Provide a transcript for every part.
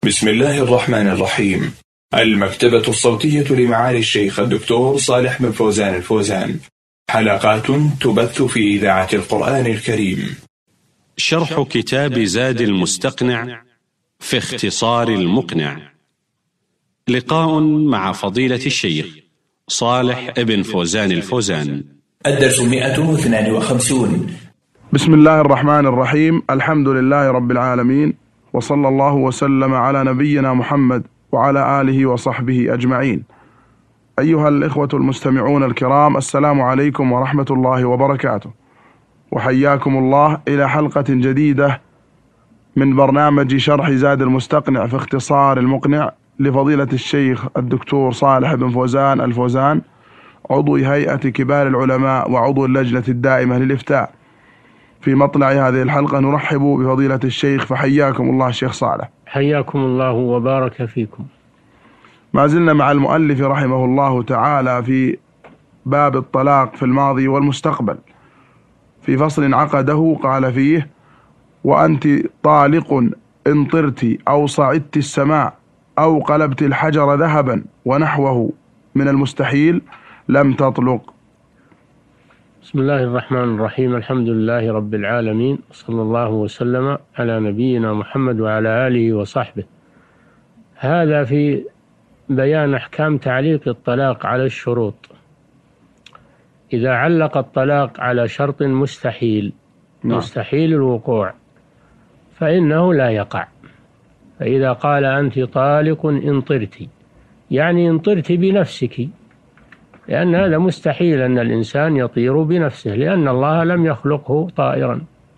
بسم الله الرحمن الرحيم. المكتبة الصوتية لمعالي الشيخ الدكتور صالح بن فوزان الفوزان، حلقات تبث في إذاعة القرآن الكريم. شرح كتاب زاد المستقنع في اختصار المقنع، لقاء مع فضيلة الشيخ صالح بن فوزان الفوزان. الدرس 152. بسم الله الرحمن الرحيم. الحمد لله رب العالمين، وصلى الله وسلم على نبينا محمد وعلى آله وصحبه أجمعين. أيها الإخوة المستمعون الكرام، السلام عليكم ورحمة الله وبركاته، وحياكم الله إلى حلقة جديدة من برنامج شرح زاد المستقنع في اختصار المقنع لفضيلة الشيخ الدكتور صالح بن فوزان الفوزان، عضو هيئة كبار العلماء وعضو اللجنة الدائمة للإفتاء. في مطلع هذه الحلقة نرحب بفضيلة الشيخ، فحياكم الله الشيخ صالح. حياكم الله وبارك فيكم. ما زلنا مع المؤلف رحمه الله تعالى في باب الطلاق في الماضي والمستقبل، في فصل عقده قال فيه: وأنت طالق إن طرت أو صعدت السماء أو قلبت الحجر ذهبا ونحوه من المستحيل لم تطلق. بسم الله الرحمن الرحيم. الحمد لله رب العالمين، صلى الله وسلم على نبينا محمد وعلى آله وصحبه. هذا في بيان أحكام تعليق الطلاق على الشروط. إذا علق الطلاق على شرط مستحيل مستحيل الوقوع فإنه لا يقع. فإذا قال أنت طالق إن طرت، يعني إن طرت بنفسك، لأن هذا مستحيل أن الإنسان يطير بنفسه، لأن الله لم يخلقه طائرا.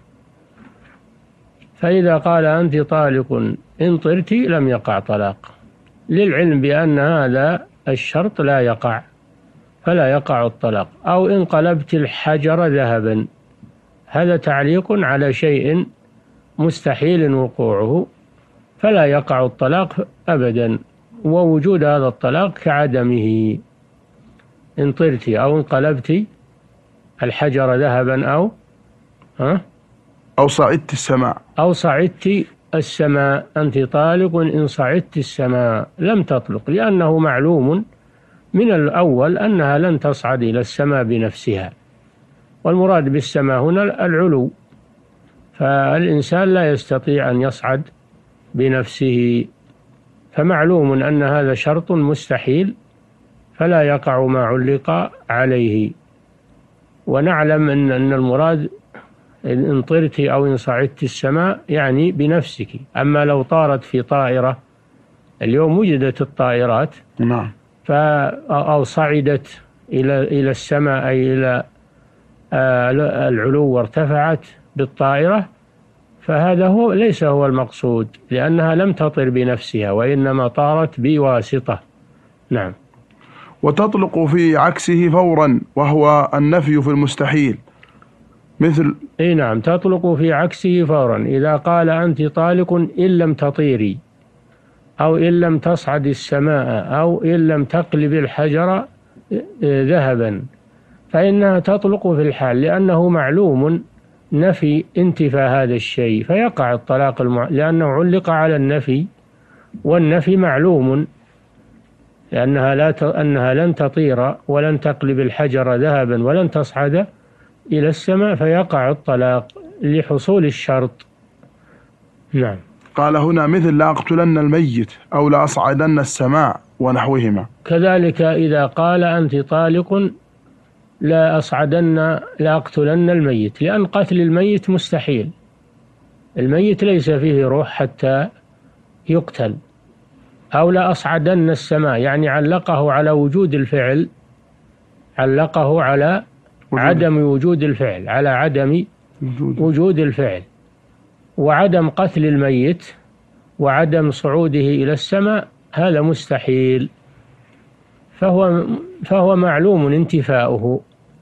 فإذا قال أنت طالق إن طرت لم يقع طلاق، للعلم بأن هذا الشرط لا يقع، فلا يقع الطلاق. أو إن قلبت الحجر ذهبا، هذا تعليق على شيء مستحيل وقوعه، فلا يقع الطلاق أبدا، ووجود هذا الطلاق كعدمه. إن طرت أو انقلبت الحجر ذهبا أو صعدت السماء أو صعدت السماء، أنت طالق إن صعدت السماء لم تطلق، لأنه معلوم من الأول أنها لن تصعد إلى السماء بنفسها، والمراد بالسماء هنا العلو، فالإنسان لا يستطيع أن يصعد بنفسه، فمعلوم أن هذا شرط مستحيل فلا يقع ما علق عليه. ونعلم أن المراد إن طرت أو إن صعدت السماء يعني بنفسك. أما لو طارت في طائرة، اليوم وجدت الطائرات، نعم، أو صعدت إلى السماء أي إلى العلو وارتفعت بالطائرة، فهذا ليس هو المقصود، لأنها لم تطر بنفسها وإنما طارت بواسطة. نعم. وتطلق في عكسه فورا، وهو النفي في المستحيل، مثل نعم، تطلق في عكسه فورا. إذا قال أنت طالق إن لم تطيري، أو إن لم تصعد السماء، أو إن لم تقلب الحجر ذهبا، فإنها تطلق في الحال، لأنه معلوم نفي انتفاء هذا الشيء، فيقع الطلاق لأنه علق على النفي، والنفي معلوم، لأنها لن تطير ولن تقلب الحجر ذهبا ولن تصعد إلى السماء، فيقع الطلاق لحصول الشرط. نعم. قال هنا مثل لأقتلن الميت أو لأصعدن السماء ونحوهما. كذلك إذا قال أنت طالق لأقتلن الميت، لأن قتل الميت مستحيل، الميت ليس فيه روح حتى يقتل. أو لأصعدن السماء، يعني علقه على وجود الفعل، علقه على عدم وجود الفعل، على عدم وجود الفعل، وعدم قتل الميت وعدم صعوده إلى السماء، هذا مستحيل، فهو معلوم انتفاؤه،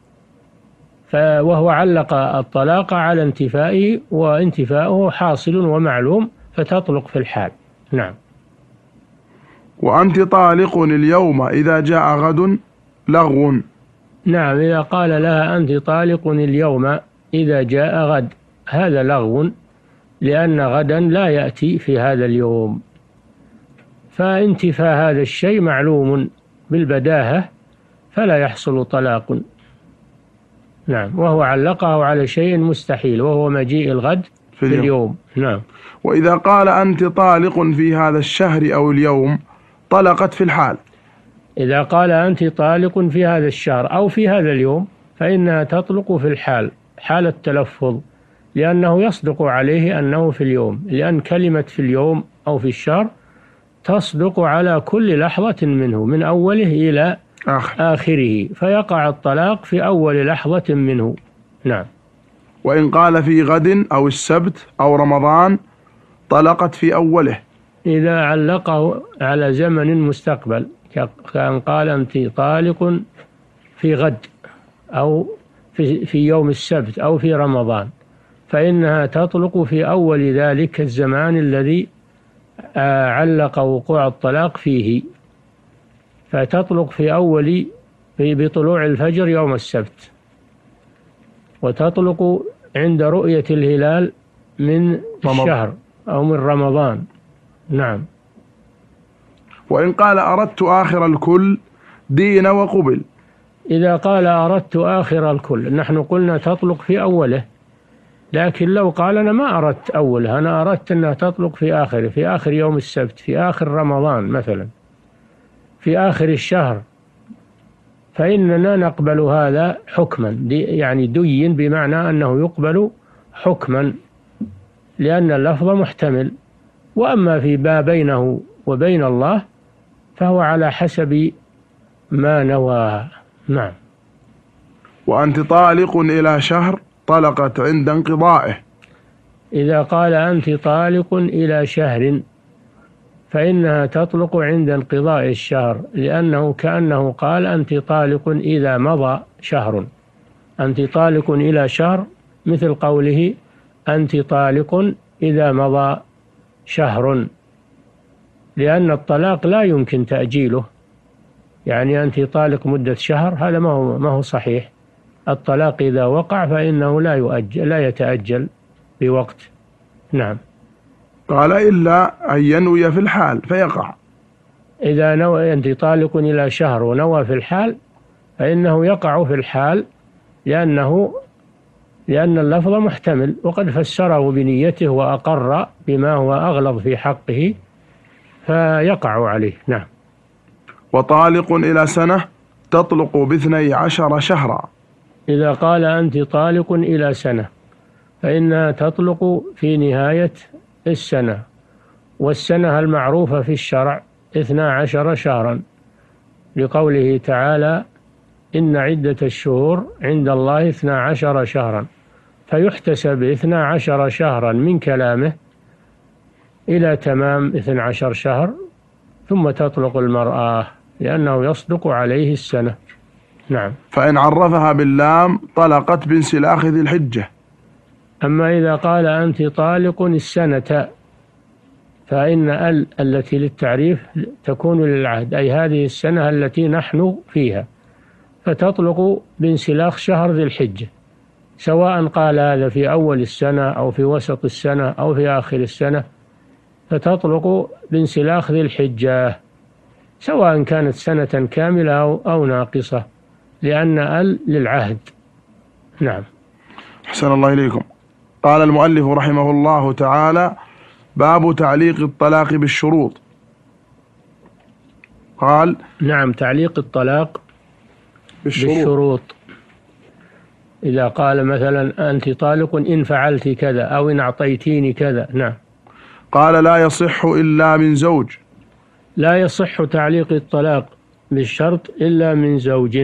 وهو علق الطلاق على انتفائه، وانتفاؤه حاصل ومعلوم، فتطلق في الحال. نعم. وأنت طالق اليوم إذا جاء غد لغو. نعم، إذا قال لها أنت طالق اليوم إذا جاء غد، هذا لغو، لأن غدا لا يأتي في هذا اليوم، فانتفاء هذا الشيء معلوم بالبداهة فلا يحصل طلاق. نعم. وهو علقه على شيء مستحيل وهو مجيء الغد في اليوم. نعم. وإذا قال أنت طالق في هذا الشهر أو اليوم طلقت في الحال. إذا قال أنت طالق في هذا الشهر أو في هذا اليوم فإنها تطلق في الحال، حال التلفظ، لأنه يصدق عليه أنه في اليوم، لأن كلمة في اليوم أو في الشهر تصدق على كل لحظة منه من أوله إلى آخره، فيقع الطلاق في أول لحظة منه. نعم. وإن قال في غد أو السبت أو رمضان طلقت في أوله. إذا علقه على زمن مستقبل كان قال أنت طالق في غد أو في يوم السبت أو في رمضان، فإنها تطلق في أول ذلك الزمان الذي علق وقوع الطلاق فيه، فتطلق في أول بطلوع الفجر يوم السبت، وتطلق عند رؤية الهلال من الشهر أو من رمضان. نعم. وإن قال أردت آخر الكل دين وقبل. إذا قال أردت آخر الكل، نحن قلنا تطلق في أوله، لكن لو قال أنا ما أردت أولها، أنا أردت أنها تطلق في آخره، في آخر يوم السبت، في آخر رمضان مثلا، في آخر الشهر، فإننا نقبل هذا حكما، يعني دين بمعنى أنه يقبل حكما لأن اللفظ محتمل. وأما في ما بينه وبين الله فهو على حسب ما نوى. نعم. وأنت طالق إلى شهر طلقت عند انقضائه. إذا قال أنت طالق إلى شهر فإنها تطلق عند انقضاء الشهر، لأنه كأنه قال أنت طالق إذا مضى شهر. أنت طالق إلى شهر مثل قوله أنت طالق إذا مضى شهر، لأن الطلاق لا يمكن تأجيله، يعني أنت طالق مدة شهر هذا ما هو صحيح. الطلاق إذا وقع فإنه لا يتأجل بوقت. نعم. قال إلا أن ينوي في الحال فيقع. إذا نوى أنت طالق إلى شهر ونوى في الحال فإنه يقع في الحال، لأن اللفظ محتمل، وقد فسره بنيته وأقر بما هو أغلظ في حقه فيقع عليه. نعم. وطالق إلى سنة تطلق ب12 شهرا. إذا قال أنت طالق إلى سنة فإنها تطلق في نهاية السنة، والسنة المعروفة في الشرع 12 شهرا، لقوله تعالى إن عدة الشهور عند الله 12 شهرا، فيحتسب 12 شهرا من كلامه إلى تمام 12 شهر ثم تطلق المرأة، لأنه يصدق عليه السنة. نعم. فإن عرفها باللام طلقت بانسلاخ ذي الحجة. أما إذا قال أنت طالق السنة فإن التي للتعريف تكون للعهد، أي هذه السنة التي نحن فيها، فتطلق بانسلاخ شهر ذي الحجة، سواء قال هذا في أول السنة أو في وسط السنة أو في آخر السنة، فتطلق بانسلاخ ذي الحجة سواء كانت سنة كاملة أو ناقصة، لأن للعهد. نعم. أحسن الله إليكم. قال المؤلف رحمه الله تعالى: باب تعليق الطلاق بالشروط. قال: نعم، تعليق الطلاق بالشروط. إذا قال مثلا أنت طالق إن فعلت كذا أو إن أعطيتيني كذا. نعم. قال: لا يصح إلا من زوج. لا يصح تعليق الطلاق بالشرط إلا من زوج،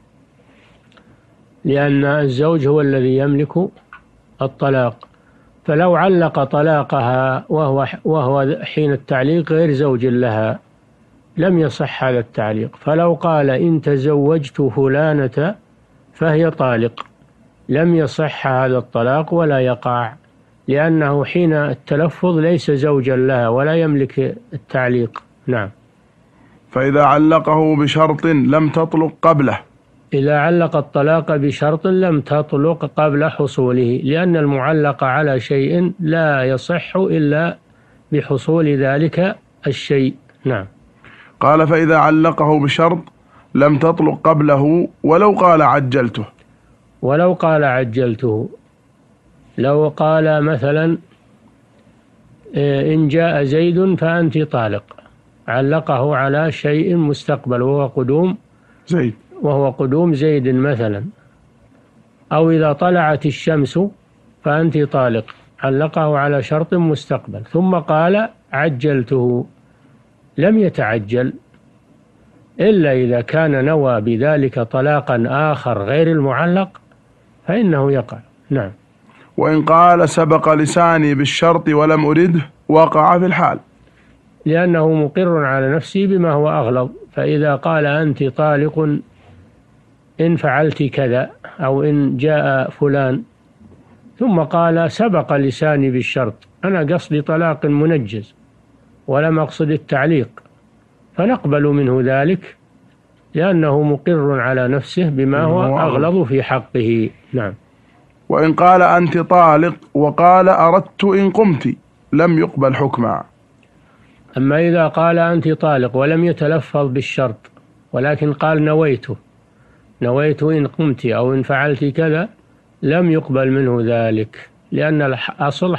لأن الزوج هو الذي يملك الطلاق، فلو علق طلاقها وهو حين التعليق غير زوج لها لم يصح هذا التعليق. فلو قال إن تزوجت فلانة فهي طالق لم يصح هذا الطلاق ولا يقع، لأنه حين التلفظ ليس زوجا لها ولا يملك التعليق. نعم. فإذا علقه بشرط لم تطلق قبله. إذا علق الطلاق بشرط لم تطلق قبل حصوله، لأن المعلق على شيء لا يصح إلا بحصول ذلك الشيء. نعم. قال: فإذا علقه بشرط لم تطلق قبله ولو قال عجلته. ولو قال عجلته، لو قال مثلا إن جاء زيد فأنت طالق، علقه على شيء مستقبل وهو قدوم زيد مثلا. أو إذا طلعت الشمس فأنت طالق، علقه على شرط مستقبل، ثم قال عجلته، لم يتعجل إلا إذا كان نوى بذلك طلاقا آخر غير المعلق فإنه يقع. نعم. وإن قال سبق لساني بالشرط ولم أرده وقع في الحال، لأنه مقر على نفسه بما هو أغلظ. فإذا قال أنت طالق إن فعلت كذا أو إن جاء فلان، ثم قال سبق لساني بالشرط، أنا قصدي طلاق منجز ولم أقصد التعليق، فنقبل منه ذلك لأنه مقر على نفسه بما هو أغلظ في حقه. نعم. وإن قال أنت طالق وقال أردت إن قمت لم يقبل حكما. أما إذا قال أنت طالق ولم يتلفظ بالشرط ولكن قال نويت إن قمت أو إن فعلت كذا، لم يقبل منه ذلك، لأن الأصل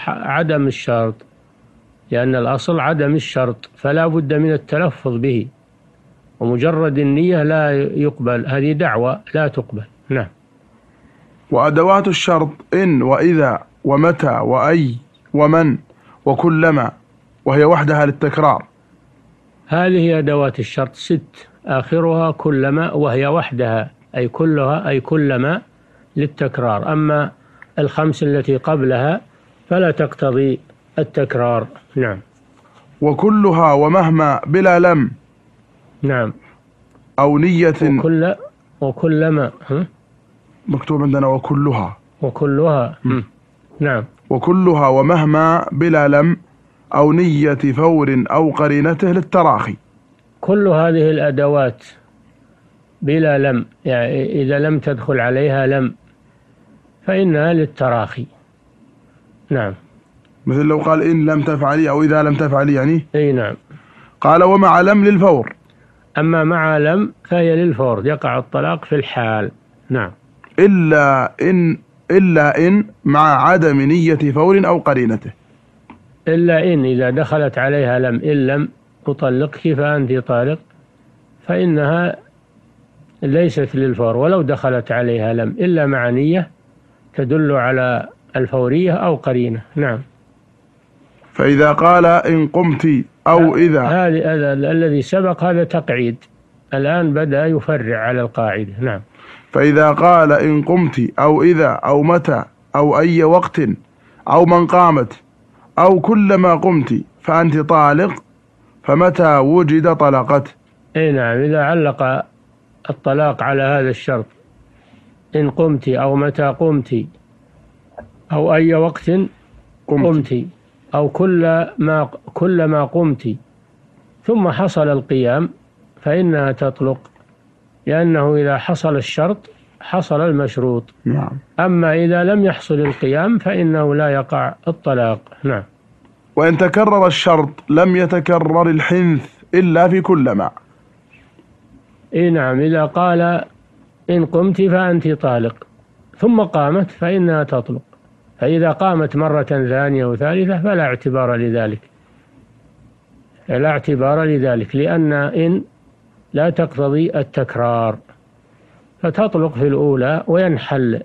عدم الشرط، فلا بد من التلفظ به، ومجرد النية لا يقبل، هذه دعوة لا تقبل. نعم. وأدوات الشرط إن وإذا ومتى وأي ومن وكلما، وهي وحدها للتكرار. هذه أدوات الشرط 6، آخرها كلما، وهي وحدها أي كلها أي كلما للتكرار. أما ال5 التي قبلها فلا تقتضي التكرار. نعم. وكلها ومهما بلا لم. نعم. أو نية. وكلما مكتوب عندنا وكلها. نعم. وكلها ومهما بلا لم أو نية فور أو قرينته للتراخي. كل هذه الأدوات بلا لم، يعني إذا لم تدخل عليها لم فإنها للتراخي. نعم. مثل لو قال إن لم تفعلي أو إذا لم تفعلي يعني. أي نعم. قال ومع لم للفور. أما مع لم فهي للفور، يقع الطلاق في الحال. نعم. إلا إن مع عدم نية فور أو قرينته. إلا إن إذا دخلت عليها لم، إن لم أطلقك فأنت طالق، فإنها ليست للفور ولو دخلت عليها لم، إلا مع نية تدل على الفورية أو قرينة. نعم. فإذا قال إن قمت أو إذا، هذا الذي سبق هذا تقعيد، الآن بدأ يفرع على القاعدة. نعم. فإذا قال إن قمت أو إذا أو متى أو أي وقت أو من قامت أو كلما قمت فأنت طالق، فمتى وجد طلقت. أي نعم. إذا علق الطلاق على هذا الشرط، إن قمت أو متى قمت أو أي وقت قمت أو كلما قمت ثم حصل القيام، فإنها تطلق، لأنه إذا حصل الشرط حصل المشروط. نعم. أما إذا لم يحصل القيام فإنه لا يقع الطلاق. نعم. وإن تكرر الشرط لم يتكرر الحنث إلا في كلما. إيه نعم. إذا قال إن قمت فأنت طالق ثم قامت فإنها تطلق، فإذا قامت مرة ثانية وثالثة فلا اعتبار لذلك، لأن إن لا تقتضي التكرار، فتطلق في الأولى وينحل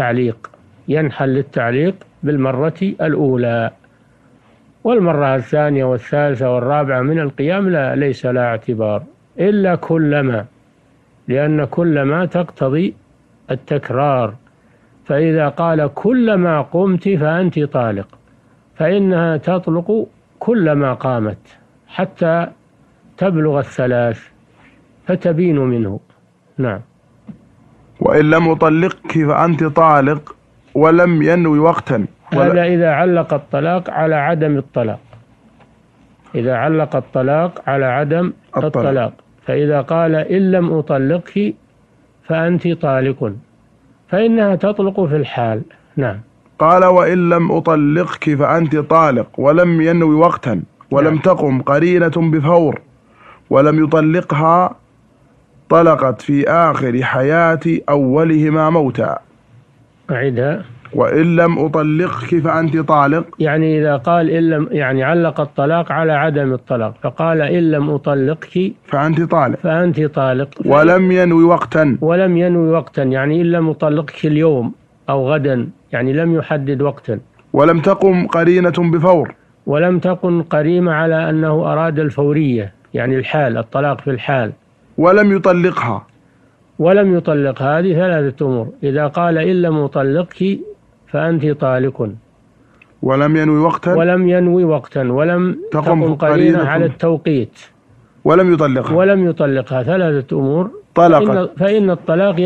التعليق بالمرة الأولى، والمرة الثانية والثالثة والرابعة من القيام ليس لها اعتبار إلا كلما، لأن كلما تقتضي التكرار. فإذا قال كلما قمت فأنت طالق، فإنها تطلق كلما قامت حتى تبلغ 3 فتبين منه. نعم. وإن لم أطلقك فأنت طالق ولم ينوي وقتا. هذا إذا علق الطلاق على عدم الطلاق. إذا علق الطلاق على عدم الطلاق، فإذا قال إن لم أطلقك فأنت طالق، فإنها تطلق في الحال. نعم. قال وإن لم أطلقك فأنت طالق ولم ينوي وقتا ولم تقم قرينة بفور ولم يطلقها طلقت في آخر حياة أولهما موتا. أعيدها. وإن لم أطلقك فأنت طالق. يعني إذا قال إن لم، يعني علق الطلاق على عدم الطلاق، فقال إن لم أطلقك فأنت طالق. فأنت طالق. ولم ينوي وقتا. ولم ينوي وقتا، يعني إن لم أطلقك اليوم أو غدا، يعني لم يحدد وقتا. ولم تقم قرينة بفور. ولم تكن قريمة على أنه أراد الفورية، يعني الحال، الطلاق في الحال. ولم يطلقها. ولم يطلق. هذه ثلاثة أمور. إذا قال إن لم أطلقك فأنت طالق، ولم ينوي وقتا. ولم ينوي وقتا، ولم تقم قرينة على التوقيت، ولم يطلقها. ولم يطلقها، ثلاثة أمور. طلقت. فإن الطلاق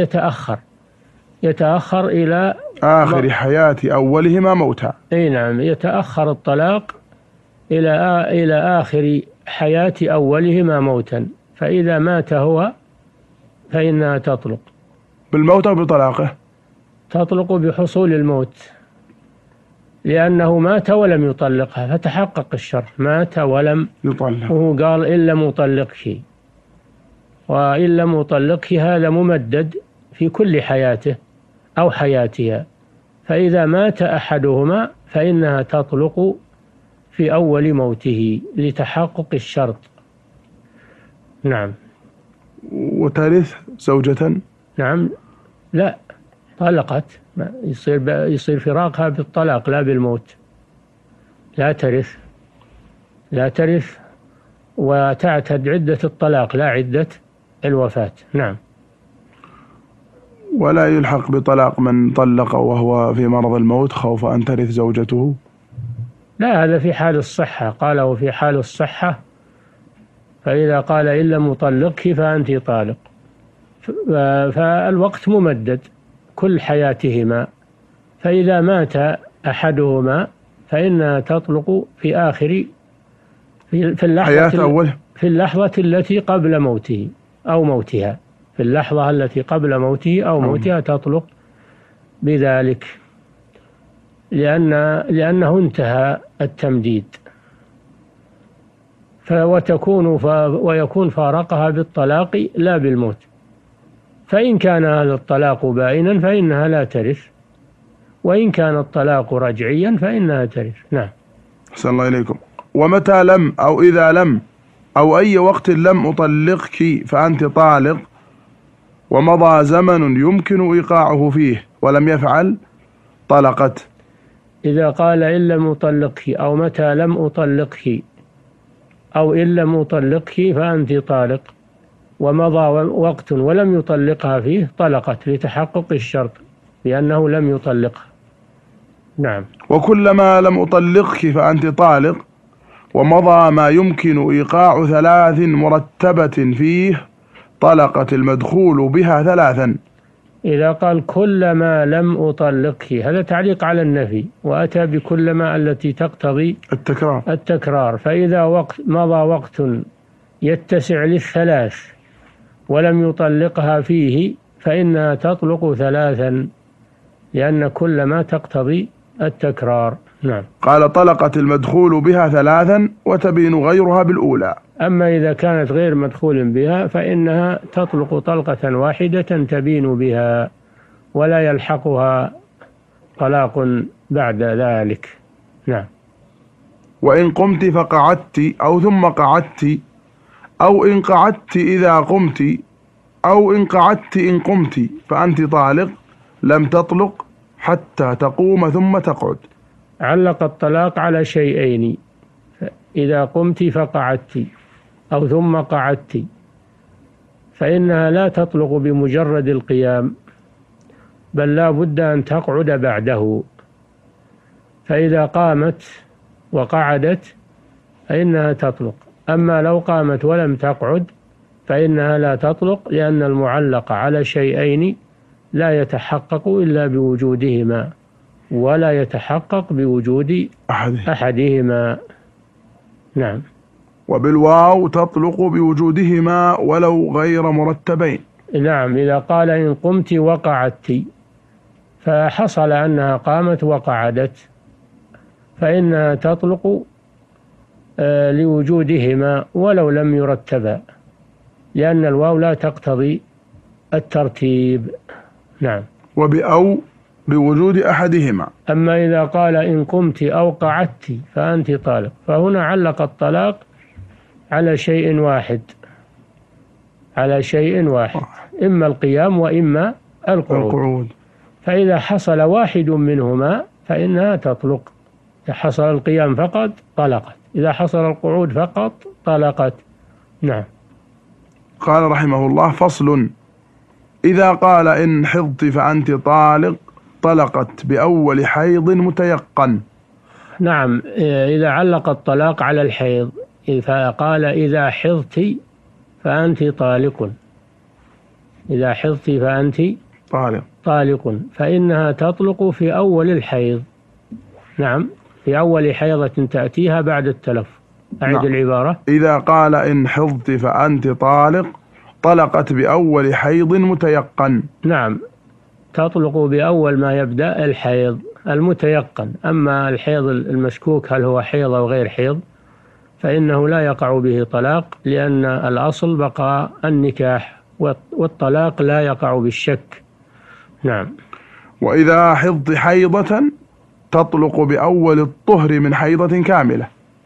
يتأخر إلى آخر حياة أولهما موتا. أي نعم، يتأخر الطلاق إلى آخر حياة أولهما موتا، فإذا مات هو فإنها تطلق. بالموت أو بطلاقه؟ تطلق بحصول الموت، لأنه مات ولم يطلقها، فتحقق الشرط، مات ولم يطلق، وهو قال إن لم أطلقك، وإن لم أطلقك هذا ممدد في كل حياته أو حياتها، فإذا مات أحدهما فإنها تطلق في أول موته لتحقق الشرط. نعم. وترث زوجة؟ نعم. لا، طلقت، يصير فراقها بالطلاق لا بالموت. لا ترث وتعتد عدة الطلاق لا عدة الوفاة. نعم. ولا يلحق بطلاق من طلق وهو في مرض الموت خوف أن ترث زوجته؟ لا، هذا في حال الصحة، قاله في حال الصحة، فإذا قال إن لم أطلقك فأنت طالق، فالوقت ممدد كل حياتهما، فإذا مات أحدهما فإنها تطلق في آخر في اللحظة التي قبل موته أو موتها، في اللحظة التي قبل موته أو موتها تطلق بذلك، لأنه انتهى التمديد، ويكون فارقها بالطلاق لا بالموت. فإن كان هذا الطلاق بائنا فإنها لا ترث، وإن كان الطلاق رجعيا فإنها ترث. نعم. أحسن الله إليكم. ومتى لم أو إذا لم أو أي وقت لم أطلقك فأنت طالق، ومضى زمن يمكن إيقاعه فيه ولم يفعل، طلقت. إذا قال إن لم أطلقك أو متى لم أطلقك أو إن لم أطلقك فأنت طالق، ومضى وقت ولم يطلقها فيه، طلقت لتحقق الشرط لأنه لم يطلقها. نعم. وكلما لم أطلقك فأنت طالق، ومضى ما يمكن إيقاع 3 مرتبة فيه، طلقت المدخول بها 3. إذا قال كلما لم أطلقك، هذا تعليق على النفي، وأتى بكلما التي تقتضي التكرار. فإذا مضى وقت يتسع لل3 ولم يطلقها فيه فإنها تطلق 3، لأن كلما تقتضي التكرار. نعم. قال طلقت المدخول بها 3 وتبين غيرها بالأولى. أما إذا كانت غير مدخول بها فإنها تطلق طلقة واحدة تبين بها، ولا يلحقها طلاق بعد ذلك. نعم. وإن قمت فقعدت أو ثم قعدت، أو إن قعدت إذا قمت، أو إن قعدت إن قمت، فأنت طالق، لم تطلق حتى تقوم ثم تقعد. علق الطلاق على شيئين: إذا قمت فقعدت أو ثم قعدت، فإنها لا تطلق بمجرد القيام، بل لا بد أن تقعد بعده. فإذا قامت وقعدت فإنها تطلق، أما لو قامت ولم تقعد فإنها لا تطلق، لأن المعلق على شيئين لا يتحقق إلا بوجودهما، ولا يتحقق بوجود أحدهما. نعم. وبالواو تطلق بوجودهما ولو غير مرتبين. نعم. إذا قال إن قمت وقعدت، فحصل أنها قامت وقعدت، فإنها تطلق لوجودهما ولو لم يرتبا، لأن الواو لا تقتضي الترتيب. نعم. وبأو بوجود أحدهما. أما إذا قال إن قمت أو قعدت فأنت طالق، فهنا علق الطلاق على شيء واحد، إما القيام وإما القعود. فإذا حصل واحد منهما فإنها تطلق. إذا حصل القيام فقط طلقت، إذا حصل القعود فقط طلقت. نعم. قال رحمه الله: فصل: إذا قال إن حضت فأنت طالق طلقت بأول حيض متيقن. نعم، إذا علق الطلاق على الحيض، فقال إذا حضت فأنت طالق، إذا حضت فأنت طالق، فإنها تطلق في أول الحيض. نعم، في أول حيضة تأتيها بعد التلف. أعد. نعم. العبارة: إذا قال إن حضت فأنت طالق طلقت بأول حيض متيقن. نعم، تطلق بأول ما يبدأ الحيض المتيقن. أما الحيض المشكوك هل هو حيض أو غير حيض فإنه لا يقع به طلاق، لأن الأصل بقاء النكاح، والطلاق لا يقع بالشك. نعم. وإذا حضت حيضة تطلق بأول الطهر من حيضة كاملة.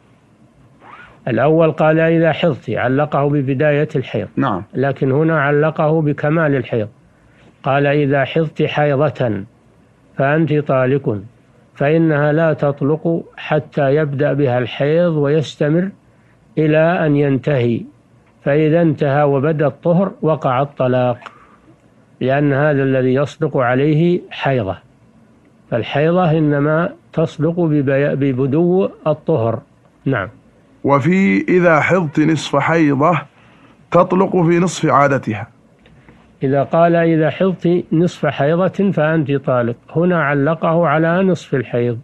الأول قال إذا حضت، علقه ببداية الحيض. نعم. لكن هنا علقه بكمال الحيض، قال إذا حضت حيضة فأنت طالق، فإنها لا تطلق حتى يبدأ بها الحيض ويستمر إلى أن ينتهي، فإذا انتهى وبدأ الطهر وقع الطلاق، لأن هذا الذي يصدق عليه حيضة، فالحيضة إنما تصدق ببدو الطهر. نعم. وفي إذا حضت نصف حيضة تطلق في نصف عادتها. إذا قال إذا حضت نصف حيضة فأنت طالق، هنا علقه على نصف الحيض،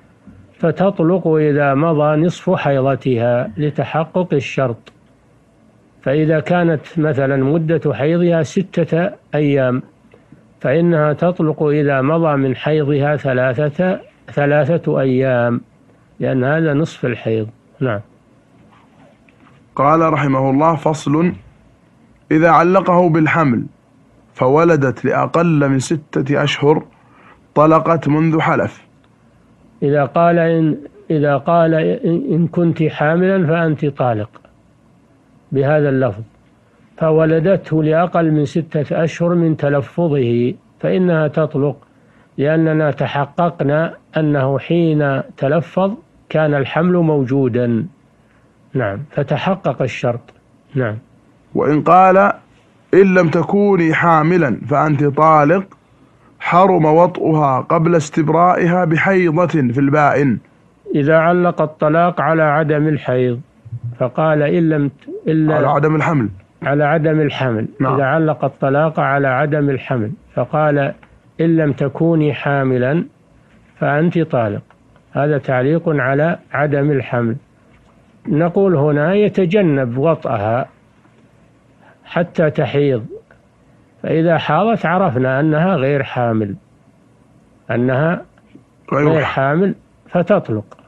فتطلق إذا مضى نصف حيضتها لتحقق الشرط. فإذا كانت مثلا مدة حيضها 6 أيام فإنها تطلق إذا مضى من حيضها 3 أيام، لأن هذا نصف الحيض. نعم. قال رحمه الله: فصل: إذا علقه بالحمل فولدت لأقل من 6 أشهر طلقت منذ حلف. إذا قال إن كنت حاملا فأنت طالق بهذا اللفظ، فولدته لأقل من 6 أشهر من تلفظه، فإنها تطلق، لأننا تحققنا أنه حين تلفظ كان الحمل موجودا. نعم، فتحقق الشرط. نعم. وإن قال إن لم تكوني حاملا فأنت طالق حرم وطئها قبل استبرائها بحيضة في البائن. إذا علق الطلاق على عدم الحيض فقال على عدم الحمل، على عدم الحمل. نعم. إذا علق الطلاق على عدم الحمل فقال إن لم تكوني حاملا فأنت طالق، هذا تعليق على عدم الحمل. نقول هنا يتجنب وطئها حتى تحيض، فإذا حاضت عرفنا أنها غير حامل، أنها غير حامل، فتطلق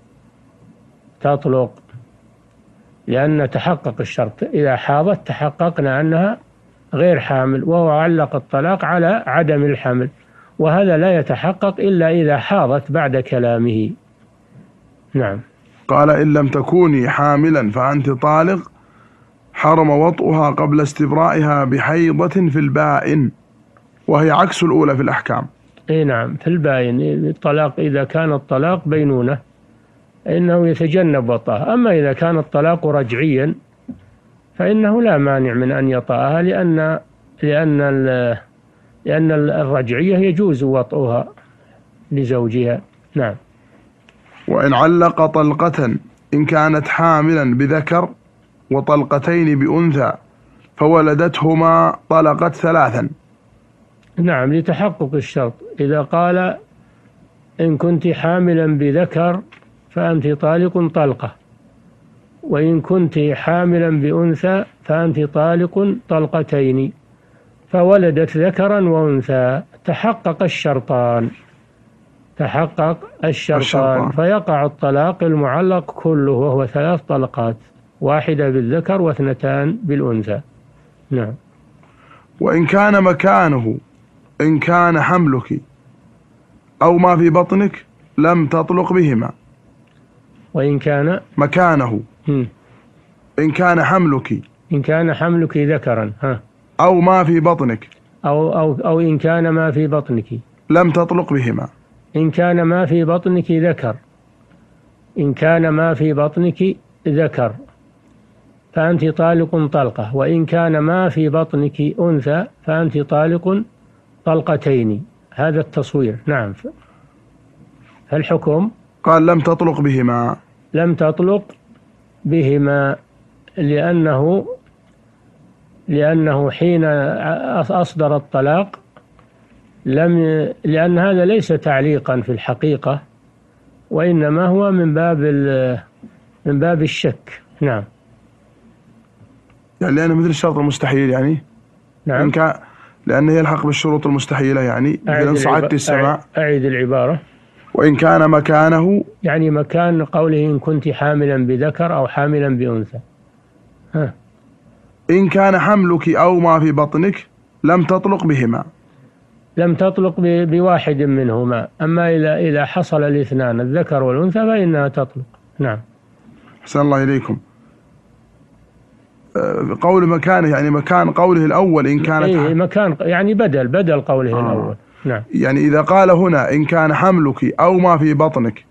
لأن تحقق الشرط. إذا حاضت تحققنا أنها غير حامل، وهو علق الطلاق على عدم الحمل، وهذا لا يتحقق إلا إذا حاضت بعد كلامه. نعم. قال إن لم تكوني حاملا فأنت طالق حرم وطئها قبل استبرائها بحيضة في البائن، وهي عكس الأولى في الأحكام. نعم، في البائن الطلاق إذا كان الطلاق بينونة إنه يتجنب وطئها، أما إذا كان الطلاق رجعيا فإنه لا مانع من أن يطأها، لأن الرجعية يجوز وطئها لزوجها. نعم. وإن علق طلقة إن كانت حاملا بذكر وطلقتين بأنثى فولدتهما طلقت 3. نعم، لتحقق الشرط. إذا قال إن كنت حاملا بذكر فأنت طالق طلقة، وإن كنت حاملا بأنثى فأنت طالق طلقتين، فولدت ذكرا وأنثى، تحقق الشرطان. تحقق الشرطان فيقع الطلاق المعلق كله، وهو 3 طلقات، 1 بالذكر و2 بالأنثى. نعم. وإن كان مكانه، إن كان حملك أو ما في بطنك لم تطلق بهما. وإن كان مكانه، إن كان حملك، إن كان حملك ذكرا أو ما في بطنك، أو إن كان ما في بطنك لم تطلق بهما. إن كان ما في بطنك ذكر، إن كان ما في بطنك ذكر فأنت طالق طلقة، وإن كان ما في بطنك أنثى فأنت طالق طلقتين. هذا التصوير. نعم. الحكم قال لم تطلق بهما، لم تطلق بهما لأنه حين أصدر الطلاق لأن هذا ليس تعليقا في الحقيقة، وإنما هو من باب الشك. نعم. يعني لأنه مثل الشرط المستحيل يعني. نعم. لأنه يلحق بالشروط المستحيلة يعني. إذا صعدت السماع. أعيد العبارة. وإن كان مكانه، يعني مكان قوله إن كنت حاملا بذكر أو حاملا بأنثى. إن كان حملك أو ما في بطنك لم تطلق بهما. لم تطلق بواحد منهما، أما إذا حصل الاثنان الذكر والأنثى فإنها تطلق. نعم. أحسن الله إليكم. قول مكانه يعني مكان قوله الأول إن كانت مكان يعني بدل قوله الأول. نعم. يعني إذا قال هنا إن كان حملك أو ما في بطنك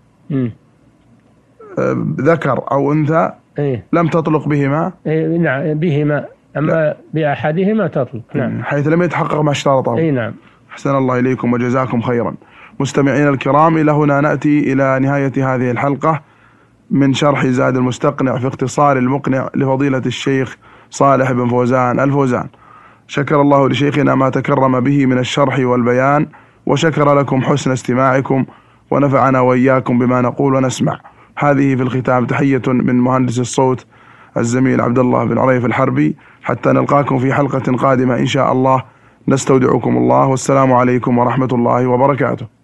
ذكر أو أنثى لم تطلق بهما. نعم بهما، أما بأحدهما تطلق. نعم. حيث لم يتحقق ما اشترطه. نعم. أحسن الله إليكم وجزاكم خيرا. مستمعين الكرام، إلى هنا نأتي إلى نهاية هذه الحلقة من شرح زاد المستقنع في اختصار المقنع لفضيلة الشيخ صالح بن فوزان الفوزان. شكر الله لشيخنا ما تكرم به من الشرح والبيان، وشكر لكم حسن استماعكم، ونفعنا وإياكم بما نقول ونسمع. هذه في الختام تحية من مهندس الصوت الزميل عبد الله بن عريف الحربي، حتى نلقاكم في حلقة قادمة إن شاء الله. نستودعكم الله، والسلام عليكم ورحمة الله وبركاته.